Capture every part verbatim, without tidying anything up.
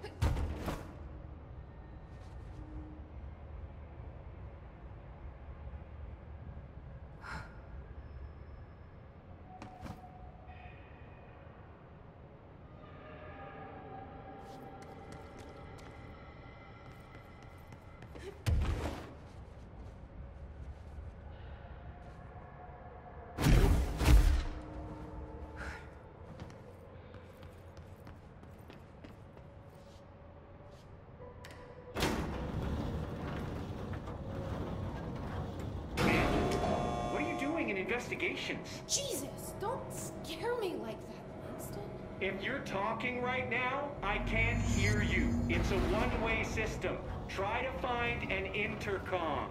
Investigations. Jesus, don't scare me like that, Langston. If you're talking right now, I can't hear you. It's a one-way system. Try to find an intercom.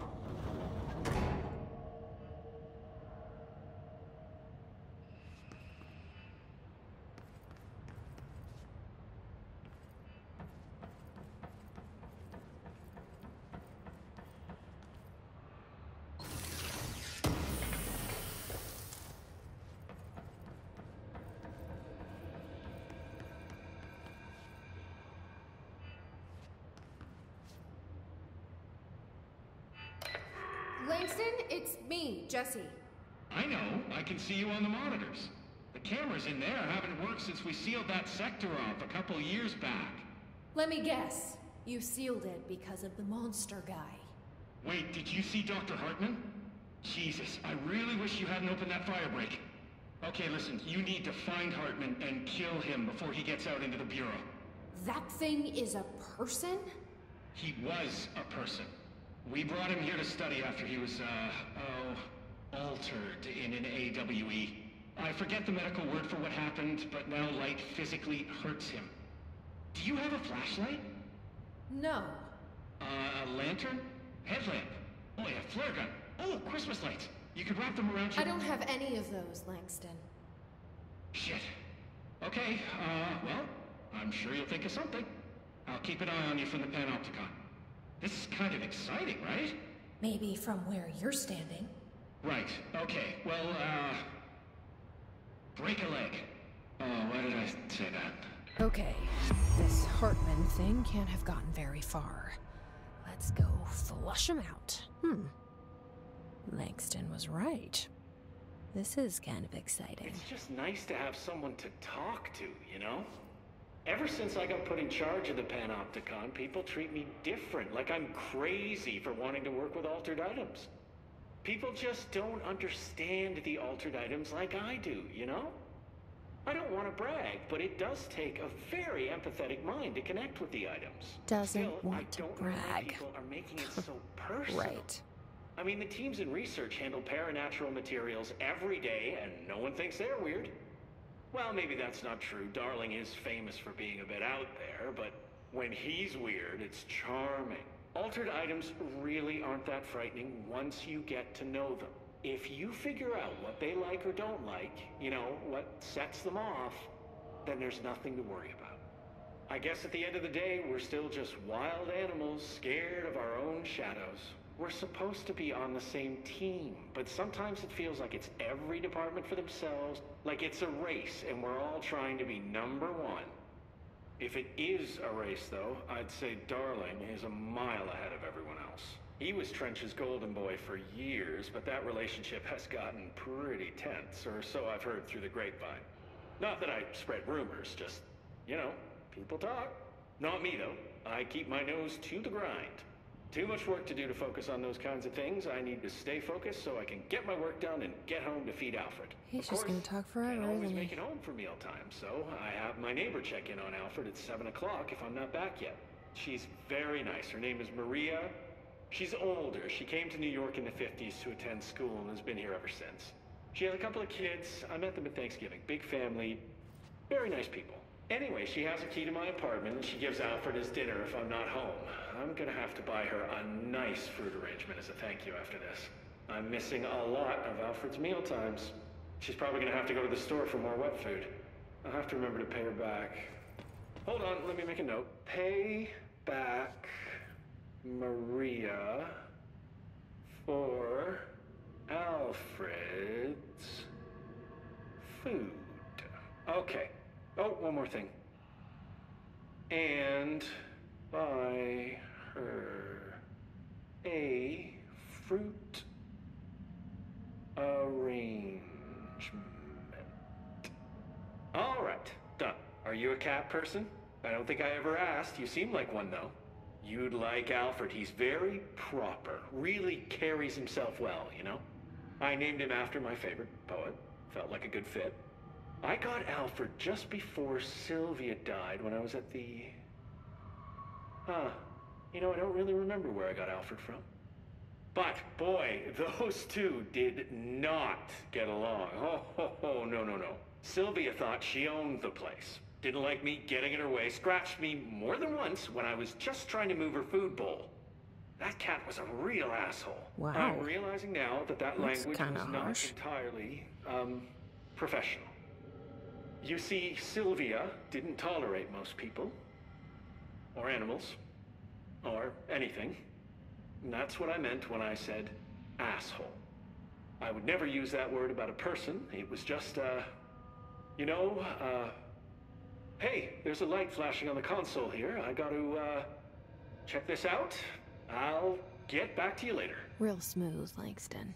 Langston, it's me, Jesse. I know. I can see you on the monitors. The cameras in there haven't worked since we sealed that sector off a couple years back. Let me guess. You sealed it because of the monster guy. Wait, did you see Doctor Hartman? Jesus, I really wish you hadn't opened that fire break. Okay, listen, you need to find Hartman and kill him before he gets out into the Bureau. That thing is a person? He was a person. We brought him here to study after he was, uh, oh, altered in an A W E. I forget the medical word for what happened, but now light physically hurts him. Do you have a flashlight? No. Uh, a lantern? Headlamp? Oh yeah, flare gun. Oh, Christmas lights. You could wrap them around your... I don't have any of those, Langston. Shit. Okay, uh, well, I'm sure you'll think of something. I'll keep an eye on you from the Panopticon. This is kind of exciting, right? Maybe from where you're standing. Right, okay. Well, uh... break a leg. Oh, why did I say that? Okay, this Hartman thing can't have gotten very far. Let's go flush him out. Hmm. Langston was right. This is kind of exciting. It's just nice to have someone to talk to, you know? Ever since I got put in charge of the Panopticon, people treat me different, like I'm crazy for wanting to work with altered items. People just don't understand the altered items like I do, you know? I don't want to brag, but it does take a very empathetic mind to connect with the items. Doesn't Still, want I to don't know why brag. people are making it so personal. Right. I mean, the teams in research handle paranatural materials every day, and no one thinks they're weird. Well, maybe that's not true. Darling is famous for being a bit out there, but when he's weird, it's charming. Altered items really aren't that frightening once you get to know them. If you figure out what they like or don't like, you know, what sets them off, then there's nothing to worry about. I guess at the end of the day, we're still just wild animals scared of our own shadows. We're supposed to be on the same team, but sometimes it feels like it's every department for themselves, like it's a race and we're all trying to be number one. If it is a race, though, I'd say Darling is a mile ahead of everyone else. He was Trench's golden boy for years, but that relationship has gotten pretty tense, or so I've heard through the grapevine. Not that I spread rumors, just, you know, people talk. Not me, though. I keep my nose to the grind. Too much work to do to focus on those kinds of things. I need to stay focused so I can get my work done and get home to feed Alfred. He's of just course, gonna talk forever, can't always isn't make he? it home for mealtime, so I have my neighbor check in on Alfred at seven o'clock if I'm not back yet. She's very nice. Her name is Maria. She's older. She came to New York in the fifties to attend school and has been here ever since. She has a couple of kids. I met them at Thanksgiving. Big family. Very nice people. Anyway, she has a key to my apartment, and she gives Alfred his dinner if I'm not home. I'm gonna have to buy her a nice fruit arrangement as a thank you after this. I'm missing a lot of Alfred's meal times. She's probably gonna have to go to the store for more wet food. I'll have to remember to pay her back. Hold on, let me make a note. Pay back Maria for Alfred's food. Okay. Oh, one more thing. and buy her a fruit arrangement. All right, done. Are you a cat person? I don't think I ever asked. You seem like one, though. You'd like Alfred. He's very proper. Really carries himself well, you know? I named him after my favorite poet. Felt like a good fit. I got Alfred just before Sylvia died when I was at the... Huh. You know, I don't really remember where I got Alfred from. But, boy, those two did not get along. Oh, oh, oh, no, no, no. Sylvia thought she owned the place. Didn't like me getting in her way, scratched me more than once when I was just trying to move her food bowl. That cat was a real asshole. Wow. I'm realizing now that that That's language kinda was not harsh. entirely, um, professional. You see, Sylvia didn't tolerate most people. Or animals. Or anything. And that's what I meant when I said asshole. I would never use that word about a person. It was just, uh, you know, uh, hey, there's a light flashing on the console here. I gotta, uh, check this out. I'll get back to you later. Real smooth, Langston.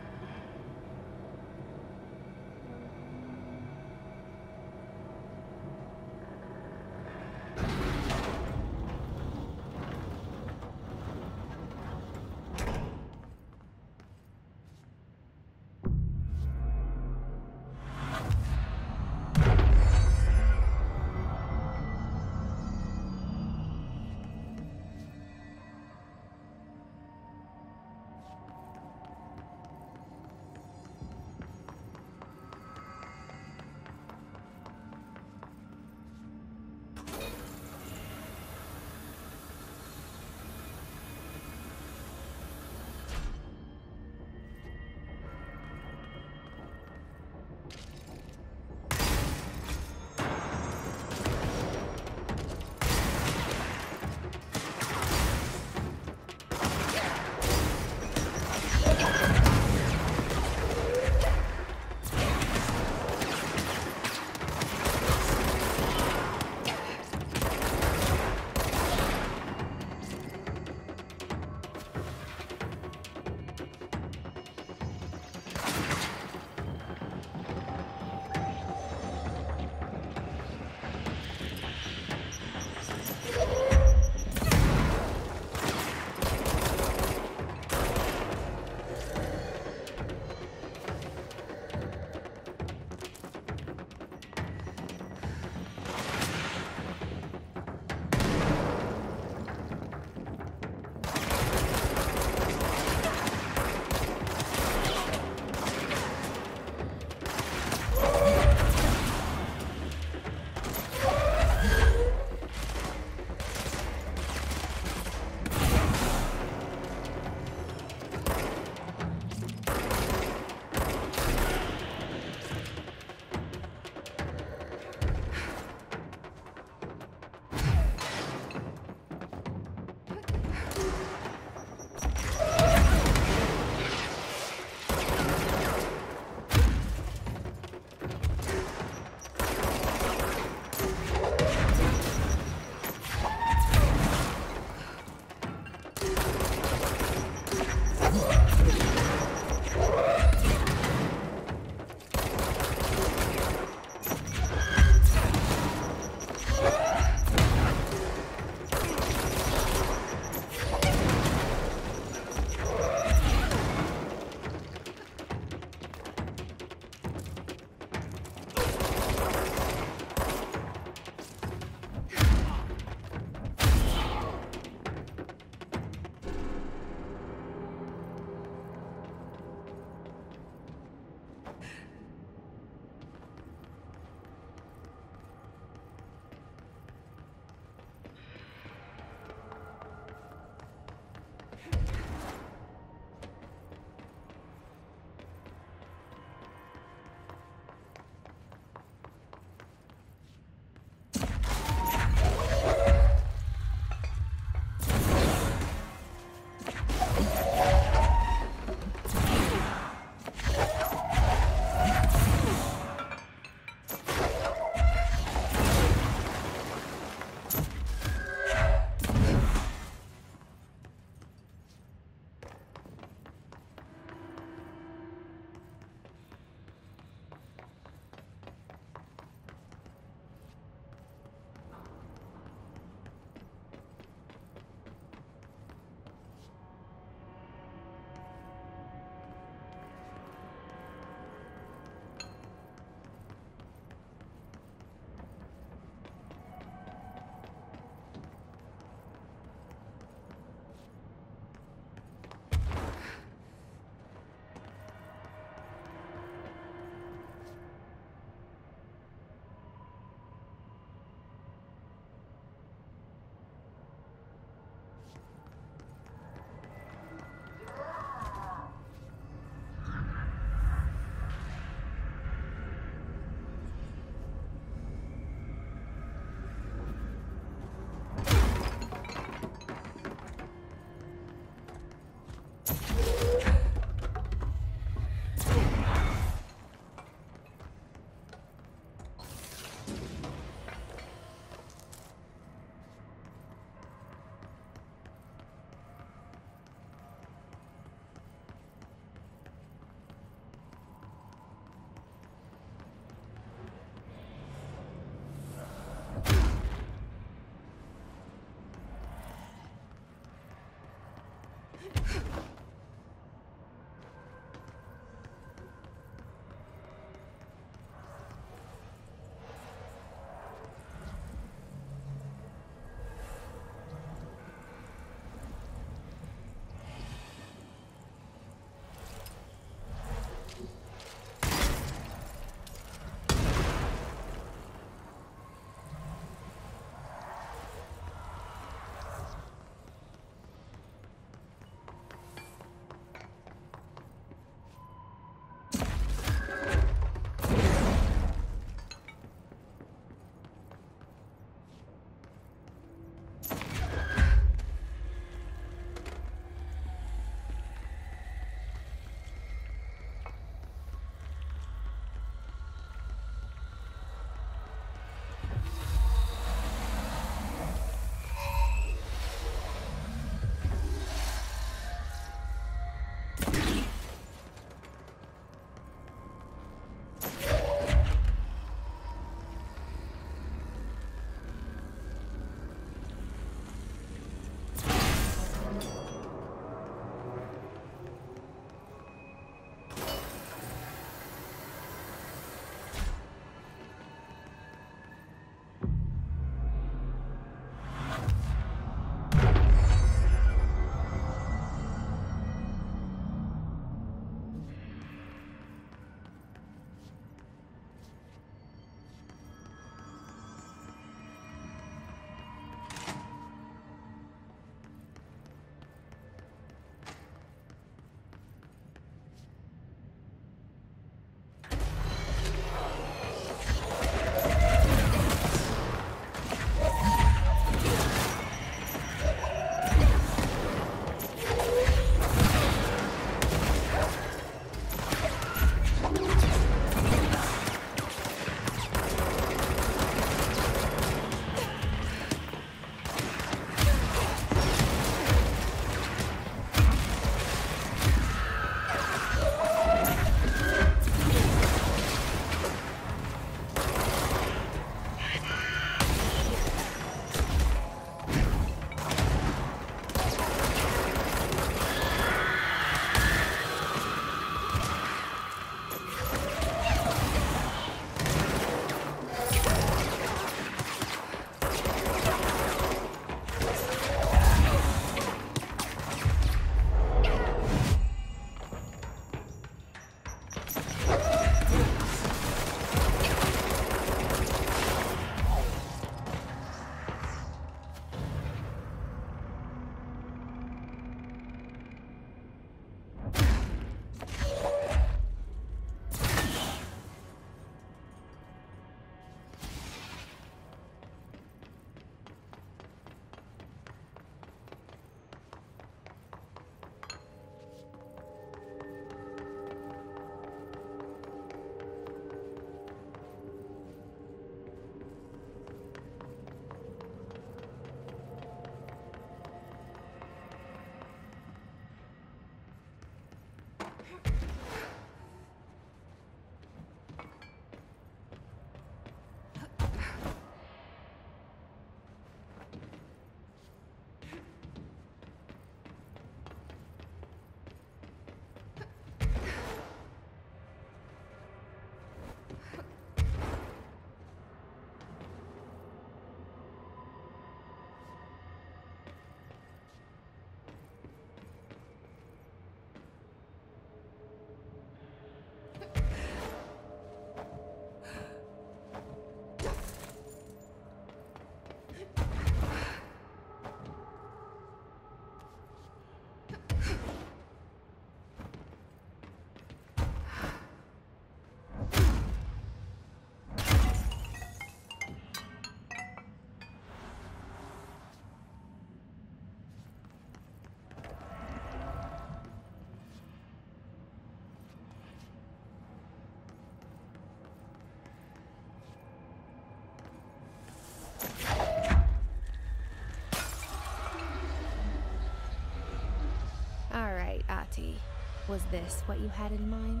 All right, Ahti. Was this what you had in mind?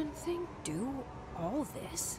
Hartman thing do all this?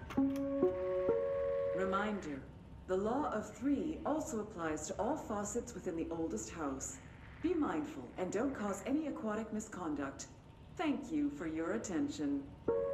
Reminder, the law of three also applies to all faucets within the oldest house. Be mindful and don't cause any aquatic misconduct. Thank you for your attention.